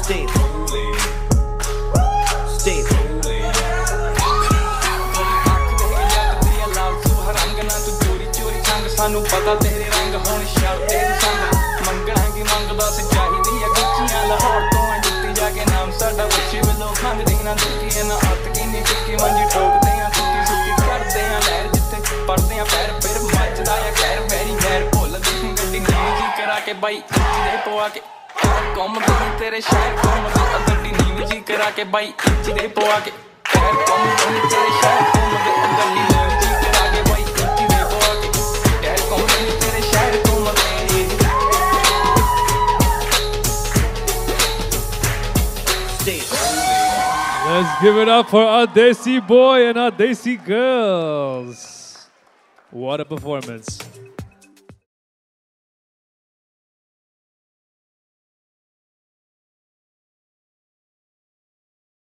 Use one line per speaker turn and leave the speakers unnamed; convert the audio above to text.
Stay holy. Stay holy. ਸਾਨੂੰ ਪਤਾ ਤੇਰੇ ਰੰਗ ਹੁਣ ਸ਼ਰਤ ਤੇਰੀ ਸੰਗ ਮੰਗਣਾ ਕੀ ਮੰਗਦਾ ਸੱਚਾਈ ਆ ਗੁੱਚੀਆਂ ਲਾਹੌਰ ਤੋਂ ਆ ਜੁੱਤੀ ਜਾ ਕੇ ਨਾਮ ਸਾਡਾ ਬੱਚੇ ਵੱਲੋਂ ਖੰਗਦੇ ਨਾ ਦੁੱਕੀ ਨਾ ਹੱਥ ਕਿੰਨੀ ਟਿੱਕੀ ਮੰਜੀ ਠੋਕਦੇ ਆ ਸੁੱਕੀ ਸੁੱਕੀ ਕਰਦੇ ਆ ਲਹਿਰ ਜਿੱਥੇ ਪੜਦੇ ਆ ਪੈਰ ਫਿਰ ਮੱਚਦਾ ਆ ਖੈਰ ਵੈਰੀ ਵੈਰ ਭੁੱਲਦੀ ਗੱਡੀ ਨੀਵੀਂ ਜੀ ਕਰਾ ਕੇ ਬਾਈ ਦੇ ਪਵਾ ਕੇ ਘੁੰਮਦੇ ਤੇਰੇ ਸ਼ਹਿਰ ਘੁੰਮਦੇ ਗੱਡੀ ਨੀਵੀਂ ਜੀ ਕਰਾ ਕੇ ਬਾਈ ਦੇ ਪਵਾ ਕੇ ਘੁੰਮਦੇ ਤੇਰੇ ਸ਼ਹਿਰ ਘੁੰਮਦੇ ਗੱਡੀ ਨੀਵੀਂ ਜੀ ਕਰਾ ਕੇ ਬਾਈ ਦੇ ਪਵਾ ਕੇ
Let's give it up for our Desi boy and our Desi girls. What a performance.